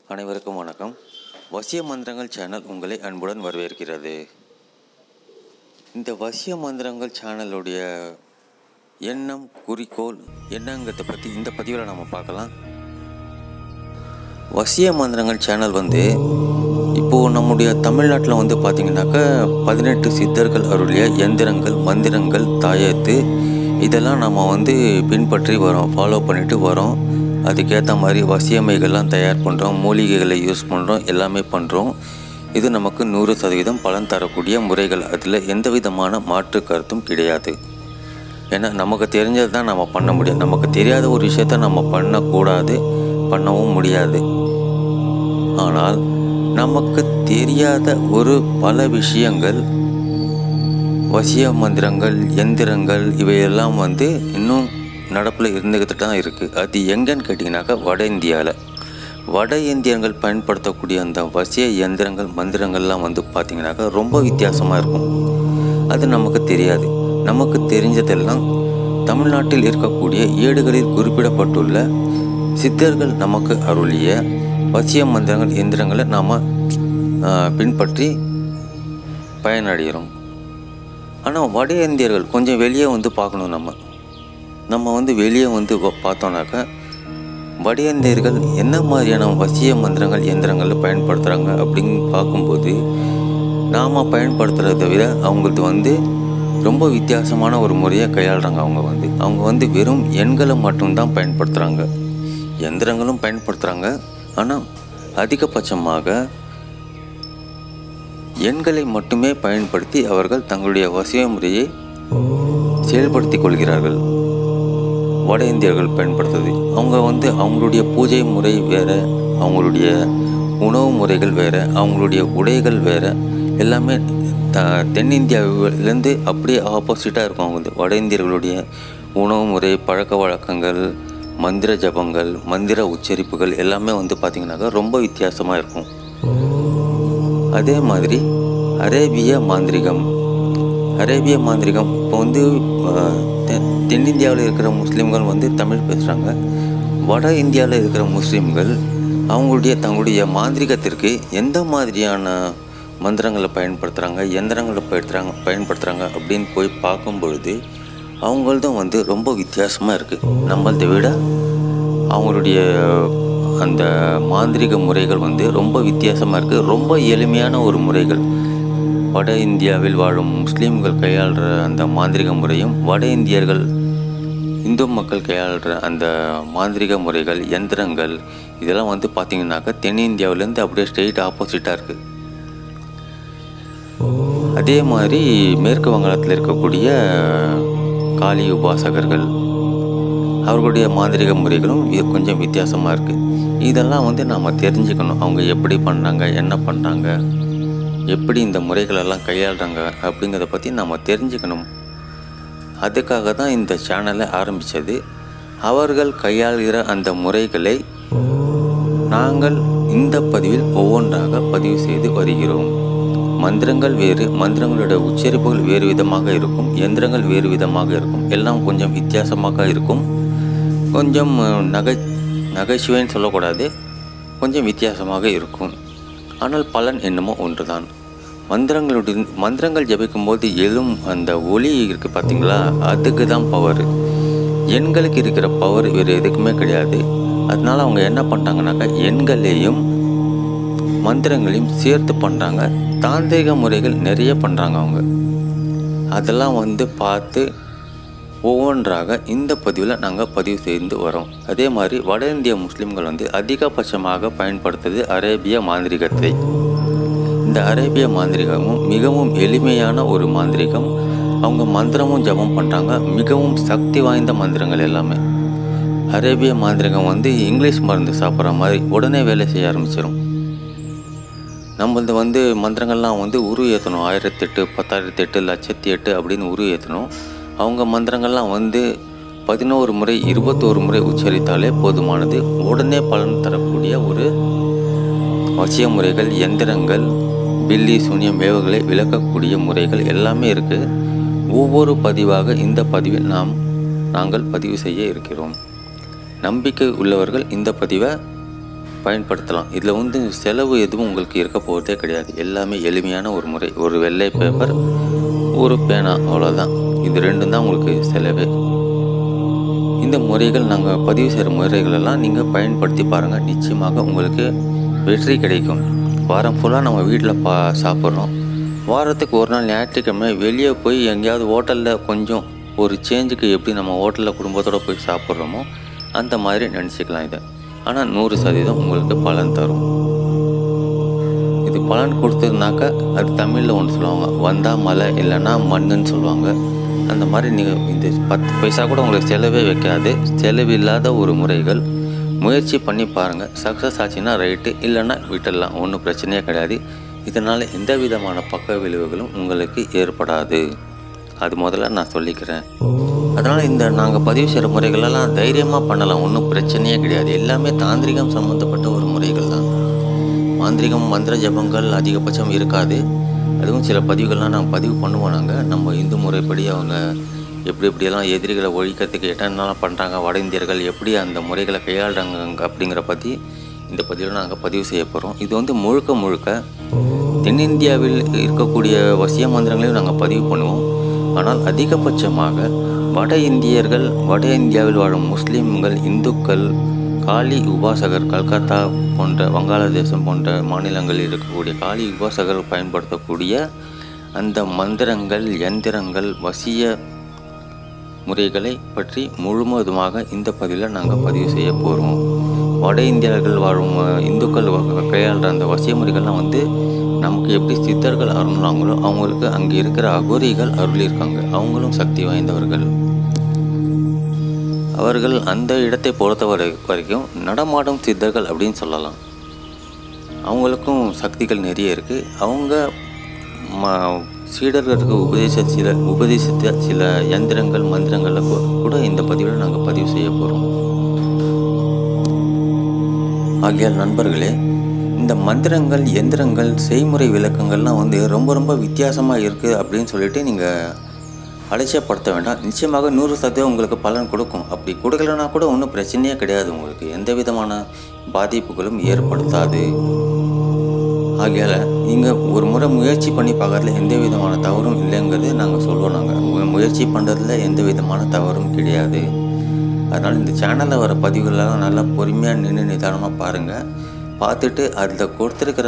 அனைவருக்கும் வணக்கம். வசிய மந்திரங்கள் சேனல் உங்களை அன்புடன் வரவேற்கிறது. இந்த வசிய மந்திரங்கள் சேனலுடைய எண்ணம், குறிக்கோள் என்னங்கிறத பற்றி இந்த பதிவில் நம்ம பார்க்கலாம். வசிய மந்திரங்கள் சேனல் இப்போது நம்முடைய தமிழ்நாட்டில் பார்த்திங்கனாக்கா 18 சித்தர்கள் அருளிய எந்திரங்கள், மந்திரங்கள், தாயத்து இதெல்லாம் நம்ம பின்பற்றி வரோம், ஃபாலோ பண்ணிட்டு வரோம். அதுக்கேற்ற மாதிரி வசியமைகள்லாம் தயார் பண்ணுறோம், மூலிகைகளை யூஸ் பண்ணுறோம், எல்லாமே பண்ணுறோம். இது நமக்கு 100% பலன் தரக்கூடிய முறைகள். அதில் எந்த விதமான மாற்று கருத்தும் கிடையாது. ஏன்னா நமக்கு தெரிஞ்சது தான் நம்ம பண்ண முடியும். நமக்கு தெரியாத ஒரு விஷயத்த நம்ம பண்ணக்கூடாது, பண்ணவும் முடியாது. ஆனால் நமக்கு தெரியாத பல விஷயங்கள், வசிய மந்திரங்கள், எந்திரங்கள் இவையெல்லாம் இன்னும் நடப்பில் இருந்துக்கிட்டு தான் இருக்குது. அது எங்கன்னு கேட்டிங்கனாக்கா வட இந்தியர்கள் பயன்படுத்தக்கூடிய அந்த வசிய எந்திரங்கள், மந்திரங்கள்லாம் பார்த்திங்கனாக்கா ரொம்ப வித்தியாசமாக இருக்கும். அது நமக்கு தெரியாது. நமக்கு தெரிஞ்சதெல்லாம் தமிழ்நாட்டில் இருக்கக்கூடிய ஏடுகளில் குறிப்பிடப்பட்டுள்ள சித்தர்கள் நமக்கு அருளிய வசிய மந்திரங்கள், எந்திரங்களை நாம் பின்பற்றி பயனடைகிறோம். ஆனால் வட இந்தியர்கள் கொஞ்சம் வெளியே பார்க்கணும். நம்ம வெளியே பார்த்தோன்னாக்கா வட இந்தியர்கள் என்ன மாதிரியான வசிய மந்திரங்கள், எந்திரங்கள் பயன்படுத்துகிறாங்க அப்படின்னு பார்க்கும்போது நாம் பயன்படுத்துகிறத விட அவங்களுக்கு ரொம்ப வித்தியாசமான ஒரு முறையை கையாளுறாங்க. அவங்க வெறும் எண்களை மட்டும்தான் பயன்படுத்துகிறாங்க. எந்திரங்களும் பயன்படுத்துகிறாங்க, ஆனால் அதிகபட்சமாக எண்களை மட்டுமே பயன்படுத்தி அவர்கள் தங்களுடைய வசிய முறையை செயல்படுத்தி கொள்கிறார்கள். வட இந்தியர்கள் பயன்படுத்துறது அவங்க அவங்களுடைய பூஜை முறை வேறு, அவங்களுடைய உணவு முறைகள் வேறு, அவங்களுடைய உடைகள் வேறு, எல்லாமே தென்னிந்தியாவிலேருந்து அப்படியே ஆப்போசிட்டாக இருக்கும். வட இந்தியர்களுடைய உணவு முறை, பழக்க வழக்கங்கள், மந்திர ஜபங்கள், மந்திர உச்சரிப்புகள் எல்லாமே பார்த்திங்கனாக்கா ரொம்ப வித்தியாசமாக இருக்கும். அதே மாதிரி அரேபிய மாந்திரிகம் இப்போ தென்னிந்தியாவில் இருக்கிற முஸ்லீம்கள் தமிழ் பேசுகிறாங்க. வட இந்தியாவில் இருக்கிற முஸ்லீம்கள் தங்களுடைய மாந்திரிகத்திற்கு எந்த மாதிரியான மந்திரங்களை பயன்படுத்துகிறாங்க, எந்திரங்களை பயன்படுத்துகிறாங்க அப்படின்னு போய் பார்க்கும் பொழுது அவங்களதும் ரொம்ப வித்தியாசமாக இருக்குது. நம்மளதை விட அவங்களுடைய அந்த மாந்திரிக முறைகள் ரொம்ப வித்தியாசமாக இருக்குது. ரொம்ப எளிமையான ஒரு முறைகள். வட இந்தியாவில் வாழும் முஸ்லீம்கள் கையாளுற அந்த மாந்திரிக முறையும் வட இந்தியர்கள், இந்து மக்கள் கையாளுற அந்த மாந்திரிக முறைகள், எந்திரங்கள் இதெல்லாம் பார்த்திங்கனாக்கா தென்னிந்தியாவிலேருந்து அப்படியே ஸ்ட்ரெயிட் ஆப்போசிட்டாக இருக்குது. அதே மாதிரி மேற்கு வங்காளத்தில் இருக்கக்கூடிய காளி உபாசகர்கள், அவர்களுடைய மாந்திரிக முறைகளும் கொஞ்சம் வித்தியாசமாக இருக்குது. இதெல்லாம் நாம் தெரிஞ்சுக்கணும். அவங்க எப்படி பண்ணாங்க, என்ன பண்ணுறாங்க, எப்படி இந்த முறைகளெல்லாம் கையாளுறாங்க அப்படிங்கிறத பற்றி நாம் தெரிஞ்சுக்கணும். அதுக்காக தான் இந்த சேனலை ஆரம்பித்தது. அவர்கள் கையாளுகிற அந்த முறைகளை நாங்கள் இந்த பதிவில் ஒவ்வொன்றாக பதிவு செய்து வருகிறோம். மந்திரங்கள் வேறு, மந்திரங்களோட உச்சரிப்புகள் வேறு விதமாக இருக்கும், எந்திரங்கள் வேறு விதமாக இருக்கும், எல்லாம் கொஞ்சம் வித்தியாசமாக இருக்கும். கொஞ்சம் நகைச்சுவைன்னு சொல்லக்கூடாது, கொஞ்சம் வித்தியாசமாக இருக்கும். ஆனால் பலன் என்னமோ ஒன்று தான். மந்திரங்கள் ஜபிக்கும்போது எழும் அந்த ஒளி இருக்குது பார்த்திங்களா, அதுக்கு தான் பவர். எண்களுக்கு இருக்கிற பவர் வேறு எதுக்குமே கிடையாது. அதனால் அவங்க என்ன பண்ணுறாங்கனாக்கா எண்களையும் மந்திரங்களையும் சேர்த்து பண்ணுறாங்க. தாந்திரிக முறைகள் நிறைய பண்ணுறாங்க அவங்க. அதெல்லாம் பார்த்து ஒவ்வொன்றாக இந்த பதிவில் நாங்கள் பதிவு செய்து வரோம். அதே மாதிரி வட இந்திய முஸ்லீம்கள் அதிகபட்சமாக பயன்படுத்துவது அரேபிய மாந்திரிகத்தை. இந்த அரேபிய மாந்திரிகமும் மிகவும் எளிமையான ஒரு மாந்திரிகம். அவங்க மந்திரமும் ஜபம் பண்ணுறாங்க, மிகவும் சக்தி வாய்ந்த மந்திரங்கள் எல்லாமே. அரேபிய மாந்திரிகம் இங்கிலீஷ் மருந்து சாப்பிட்ற மாதிரி உடனே வேலை செய்ய ஆரம்பிச்சிடும். நம்மளது மந்திரங்கள்லாம் உரு ஏற்றணும். 1008, 10,008, 1,08 அப்படின்னு உரு ஏற்றணும். அவங்க மந்திரங்கள்லாம் 11 முறை 21 முறை உச்சரித்தாலே போதுமானது. உடனே பலன் தரக்கூடிய ஒரு வசிய முறைகள், எந்திரங்கள், பில்லி சூன்யம் ஏவுகளை விளக்கக்கூடிய முறைகள் எல்லாமே இருக்குது. ஒவ்வொரு பதிவாக இந்த பதிவில் நாங்கள் பதிவு செய்ய இருக்கிறோம். நம்பிக்கை உள்ளவர்கள் இந்த பதிவை பயன்படுத்தலாம். இதில் வந்து செலவு எதுவும் உங்களுக்கு இருக்க போகிறதே கிடையாது. எல்லாமே எளிமையான ஒரு முறை. ஒரு வெள்ளை பேப்பர், ஒரு பேனா, அவ்வளோதான். இது 2 தான் உங்களுக்கு செலவே. இந்த முறைகள் நாங்கள் பதிவு செய்கிற முறைகளெல்லாம் நீங்கள் பயன்படுத்தி பாருங்கள். நிச்சயமாக உங்களுக்கு வெற்றி கிடைக்கும். வாரம் ஃபுல்லாக நம்ம வீட்டில் சாப்பிட்றோம். வாரத்துக்கு ஒரு நாள் ஞாயிற்றுக்கிழமை வெளியே போய் எங்கேயாவது ஹோட்டலில் கொஞ்சம் ஒரு சேஞ்சுக்கு எப்படி நம்ம ஹோட்டலில் குடும்பத்தோடு போய் சாப்பிட்றோமோ அந்த மாதிரி நினச்சிக்கலாம் இதை. ஆனால் 100% உங்களுக்கு பலன் தரும். இது பலன் கொடுத்ததுனாக்கா அது தமிழில் ஒன்று சொல்லுவாங்க, வந்தால் மலை இல்லைன்னா மண்ணுன்னு சொல்லுவாங்க. அந்த மாதிரி நீங்கள் இந்த 10 பைசா கூட உங்களுக்கு செலவே வைக்காது. செலவில்லாத ஒரு முறைகள். முயற்சி பண்ணி பாருங்கள். சக்ஸஸ் ஆச்சுன்னா ரைட்டு, இல்லைன்னா விட்டுடலாம். ஒன்றும் பிரச்சனையே கிடையாது. இதனால் எந்த விதமான பக்க விளைவுகளும் உங்களுக்கு ஏற்படாது. அது முதல்ல நான் சொல்லிக்கிறேன். அதனால் இந்த நாங்கள் பதிவு செய்கிற முறைகளெல்லாம் தைரியமாக பண்ணலாம். ஒன்றும் பிரச்சனையே கிடையாது. எல்லாமே தாந்திரிகம் சம்மந்தப்பட்ட ஒரு முறைகள் தான். மாந்திரிகம் மந்திர ஜபங்கள் அதிகபட்சம் இருக்காது. அதுவும் சில பதிவுகள்லாம் நாங்கள் பதிவு பண்ணுவோம். நம்ம இந்து முறைப்படி அவங்க எப்படியெல்லாம் எதிரிகளை ஒழிக்கிறதுக்கு என்னென்னலாம் பண்ணுறாங்க, வட இந்தியர்கள் எப்படி அந்த முறைகளை கையாளுறாங்க அப்படிங்கிற பற்றி இந்த பதிவில் நாங்கள் பதிவு செய்ய போகிறோம். இது வந்து முழுக்க தென்னிந்தியாவில் இருக்கக்கூடிய வசிய மந்திரங்களையும் நாங்கள் பதிவு பண்ணுவோம். ஆனால் அதிகபட்சமாக வட இந்தியாவில் வாழும் முஸ்லீம்கள், இந்துக்கள், காளி உபாசகர், கல்கத்தா போன்ற வங்காளதேசம் போன்ற மாநிலங்களில் இருக்கக்கூடிய காளி உபாசகர்கள் பயன்படுத்தக்கூடிய அந்த மந்திரங்கள், யந்திரங்கள், வசிய முறைகளை பற்றி முழுவதுமாக இந்த பதிவில் நாங்கள் பதிவு செய்ய போகிறோம். வட இந்தியர்கள் வாழும் இந்துக்கள் கையாளுற அந்த வசிய முறைகள்லாம் வந்து நமக்கு எப்படி சித்தர்கள் அருள்னாங்களோ அவங்களுக்கு அங்கே இருக்கிற அகோரிகள் அருளியிருக்காங்க. அவங்களும் சக்தி வாய்ந்தவர்கள். அவர்கள் அந்த இடத்தை பொறுத்த வரைக்கும் நடமாடும் சித்தர்கள் அப்படின்னு சொல்லலாம். அவங்களுக்கும் சக்திகள் நிறைய இருக்குது. அவங்க சீடர்களுக்கு உபதேசித்த சில யந்திரங்கள், மந்திரங்களை கூட இந்த பதிவில் நாங்கள் பதிவு செய்ய போகிறோம். ஆகியால் நண்பர்களே, இந்த மந்திரங்கள், எந்திரங்கள், செய்முறை விளக்கங்கள்லாம் வந்து ரொம்ப வித்தியாசமாக இருக்குது அப்படின்னு சொல்லிட்டு நீங்கள் அலட்சியப்படுத்த வேண்டாம். நிச்சயமாக 100% உங்களுக்கு பலன் கொடுக்கும். அப்படி கொடுக்கலன்னா கூட ஒன்றும் பிரச்சனையே கிடையாது. உங்களுக்கு எந்த விதமான பாதிப்புகளும் ஏற்படுத்தாது. ஆகையால் நீங்கள் ஒரு முறை முயற்சி பண்ணி பார்க்கறதுல எந்த விதமான தவறும் இல்லைங்கிறது நாங்கள் சொல்லுவோம். நாங்கள் முயற்சி பண்ணுறதுல எந்த விதமான தவறும் கிடையாது. அதனால் இந்த சேனலில் வர பதிவுகளெல்லாம் நல்லா பொறுமையாக நின்று நிதானமாக பாருங்கள். பார்த்துட்டு அதில் கொடுத்துருக்கிற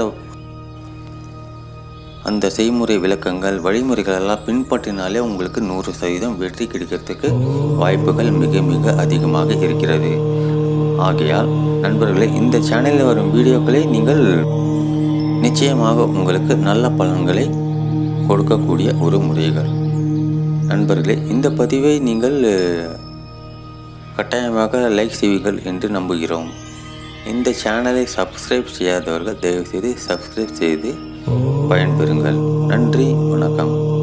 அந்த செய்முறை விளக்கங்கள், வழிமுறைகள் எல்லாம் பின்பற்றினாலே உங்களுக்கு 100% வெற்றி கிடைக்கிறதுக்கு வாய்ப்புகள் மிக அதிகமாக இருக்கிறது. ஆகையால் நண்பர்களே, இந்த சேனலில் வரும் வீடியோக்களை நீங்கள் நிச்சயமாக உங்களுக்கு நல்ல பலன்களை கொடுக்கக்கூடிய ஒரு முறைகள். நண்பர்களே, இந்த பதிவை நீங்கள் கட்டாயமாக லைக் செய்வீர்கள் என்று நம்புகிறோம். இந்த சேனலை சப்ஸ்கிரைப் செய்யாதவர்கள் தயவுசெய்து சப்ஸ்கிரைப் செய்து பயன்பெறுங்கள். நன்றி, வணக்கம்.